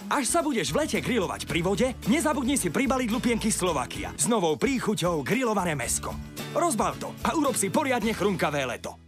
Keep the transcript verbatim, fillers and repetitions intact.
Až sa budeš v lete grilovať pri vode, nezabudni si pribaliť lupienky Slovakia s novou príchuťou grilované mäsko. Rozbal to a urob si poriadne chrumkavé leto.